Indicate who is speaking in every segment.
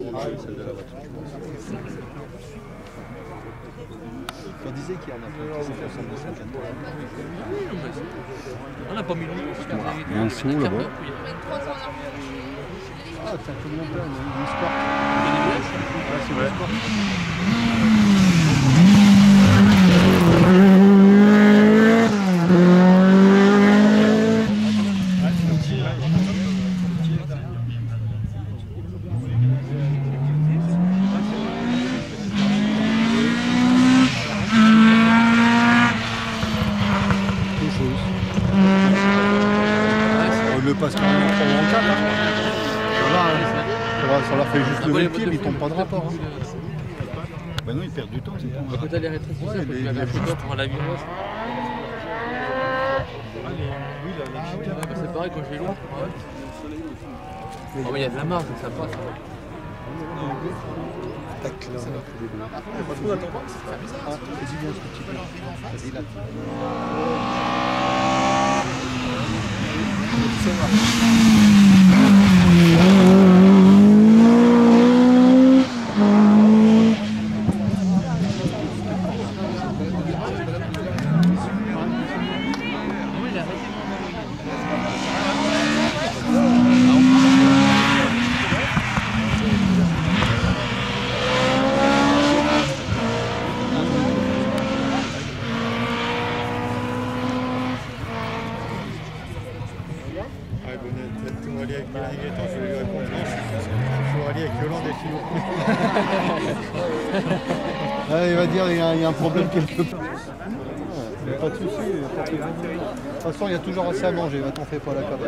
Speaker 1: Celle de la voiture. On disait qu'il y en a qui s'est fait ensemble de 50.
Speaker 2: On n'a pas mis le micro.
Speaker 3: Il y a un saut là-bas.
Speaker 1: Ah, c'est un peu de montagne, une sport. C'est le sport. Le passe quand même en 4 hein. Ça leur fait juste lever le pied mais ils tombent pas de rapport. Hein. Bah non, ils perdent du temps.
Speaker 2: Quand tu as les rétrécisseurs, quand tu avais un chauffeur pour la virage. C'est pareil quand je vais loin. Il y a de la marge, ça passe.
Speaker 1: Tac, là, ça va. Pas trop d'attente. Ah, vas-y, viens, ce petit peu. Vas-y, là. Ah, il va dire qu'il y a un problème quelque part. Pas de soucis. De toute façon, il y a toujours assez à manger. T'en fais pas la cabane.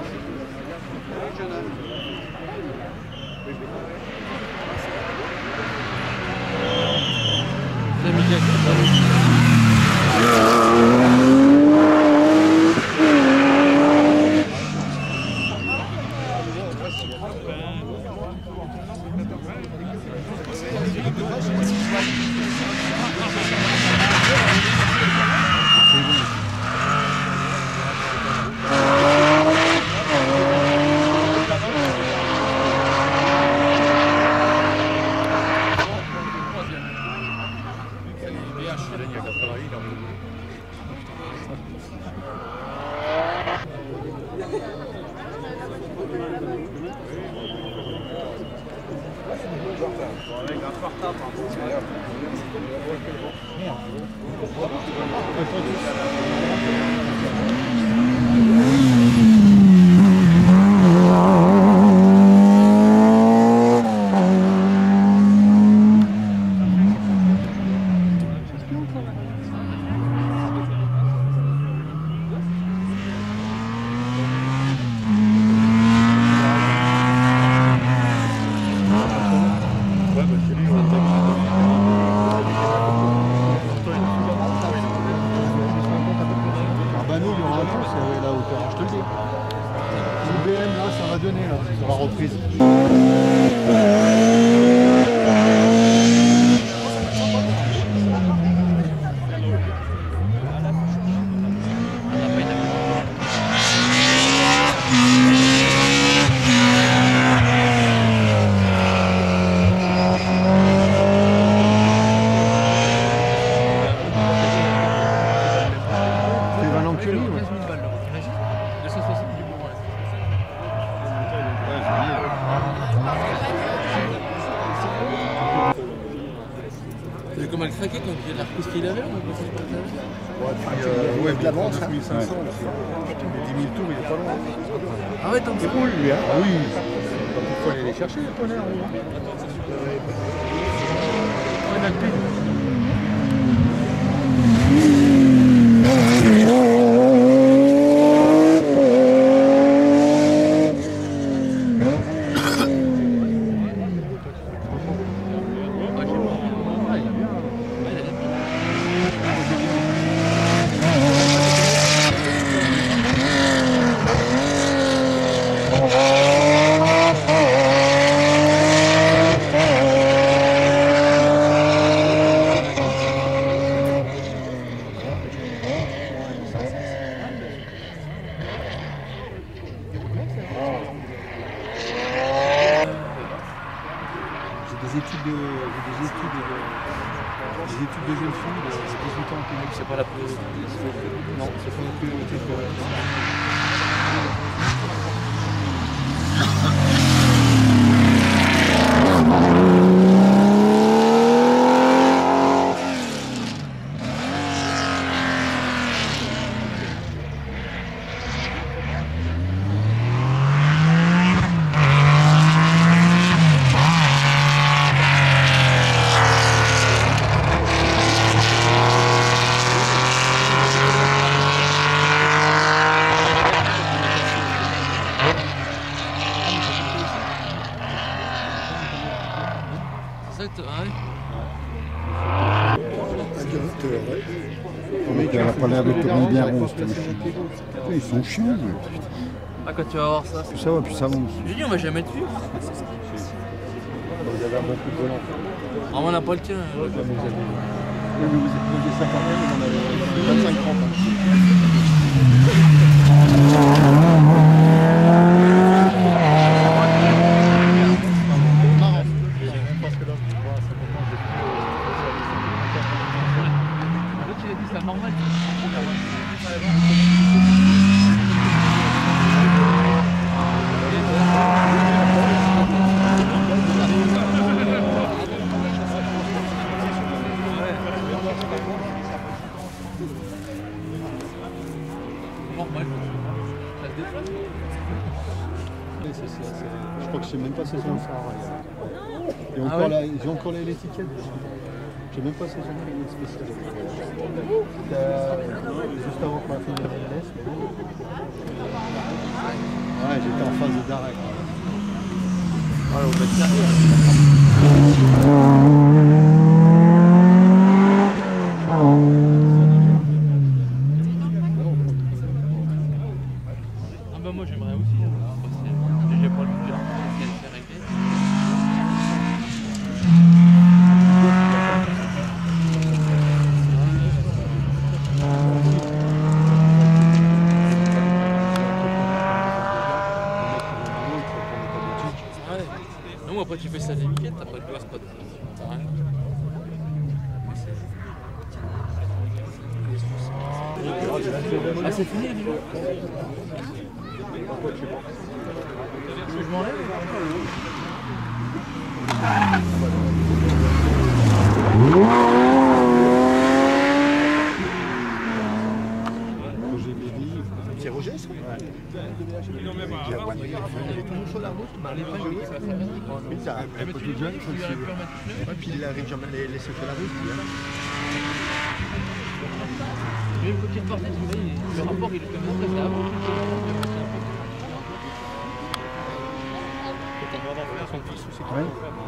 Speaker 2: C'est comment elle craquait quand il a repris ce qu'il avait
Speaker 1: ouais, de l'avance, 9500, les 10 000 tours, il est pas loin.
Speaker 2: Ah ouais, tant que ça.
Speaker 1: C'est cool, lui, hein. Ah oui. Il faut aller les chercher, les tonnerres. des études de jeunes filles de 18 ans en Québec.
Speaker 2: C'est pas la priorité.
Speaker 1: Non, c'est pas la priorité pour
Speaker 3: Elle a pas l'air de tourner bien rond. Ils sont chiants.
Speaker 2: Ah, quand tu vas voir ça,
Speaker 3: Plus ça va, plus ça avance.
Speaker 2: j'ai dit on va jamais te suivre.
Speaker 1: vous avez un bon coup de volant.
Speaker 2: Ah, on n'a pas le tien.
Speaker 1: Vous avez 50 ans, vous en avez 25 30 Je crois que je sais même pas saison le Sahara. Ils ont encore l'étiquette. Je sais même pas saison le spécial. Juste avant qu'on a fini la MLS. Ouais, j'étais en phase d'arrêt.
Speaker 2: Ouais, on va te faire. Moi j'aimerais aussi, j'ai pas le budget, c'est régler. Ouais. Non, après tu fais ça des week-ends, t'as pas de place, pas de... T'as rien. Ah, c'est fini déjà. Je m'enlève.
Speaker 3: C'est Roger, ça? Il avait toujours sur la route, il a un peu tout jeune, puis il n'arrive jamais à laisser faire la route.
Speaker 2: Mais le petit reporter, le rapport, il est comme ça, c'est avant tout.
Speaker 3: Ouais.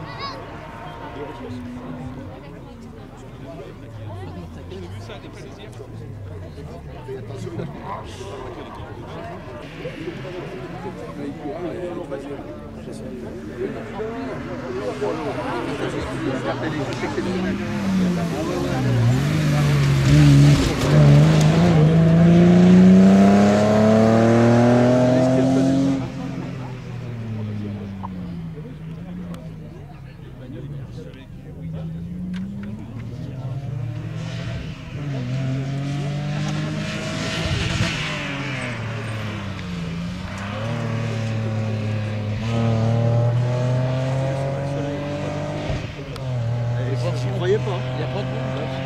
Speaker 1: J'y croyais pas.
Speaker 2: Il n'y a pas de monde.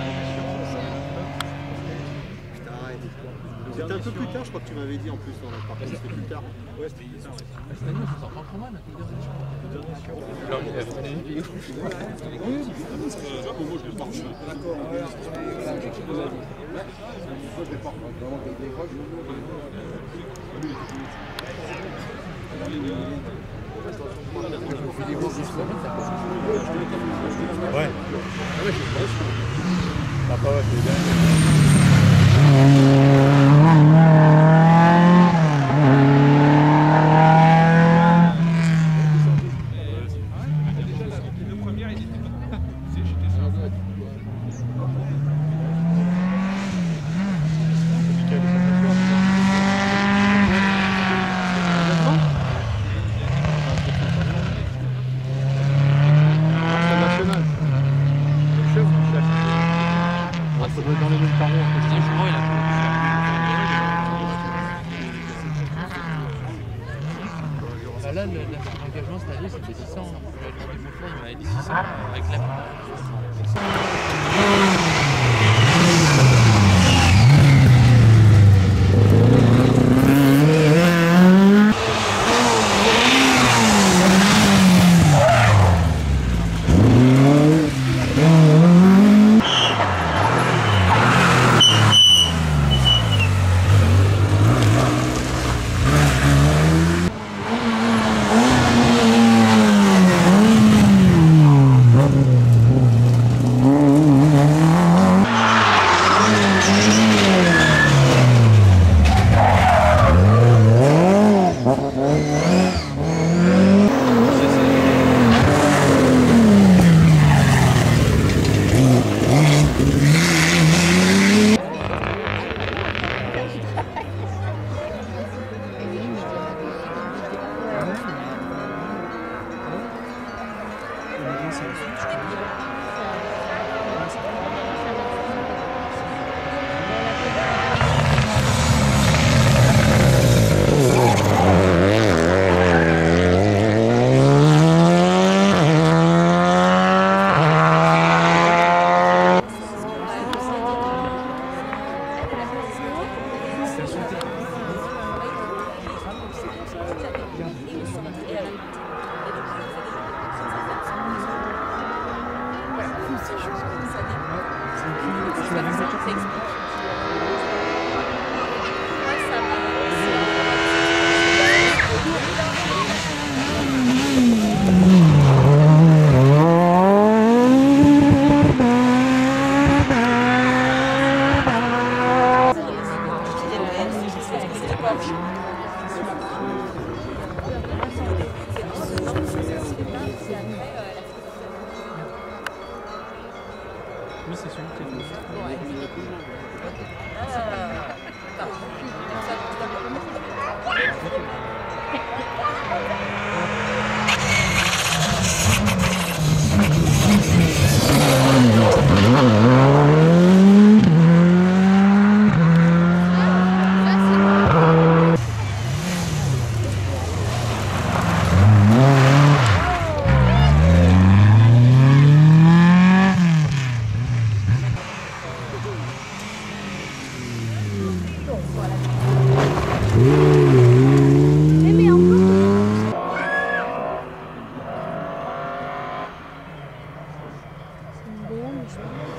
Speaker 1: C'était un peu plus tard, je crois que tu m'avais dit en plus. Par contre, c'était plus tard. Ouais, c'était plus tard.
Speaker 2: Cette année, on s'en prend trop mal.
Speaker 3: Ouais.
Speaker 2: elle dit si ça réclame.
Speaker 4: Oui, c'est celui qui est
Speaker 5: Bon, je